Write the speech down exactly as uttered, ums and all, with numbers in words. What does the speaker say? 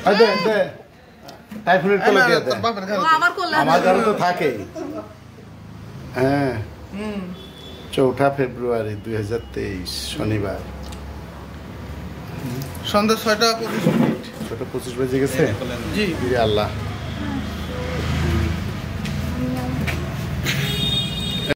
আমার ঘরে তো থাকেই। হ্যাঁ, চৌঠা ফেব্রুয়ারি দুই হাজার তেইশ শনিবার সন্ধ্যা ছয়টা পঁচিশ মিনিট। ছয়টা পঁচিশ বেজে গেছে। জি আল্লাহ।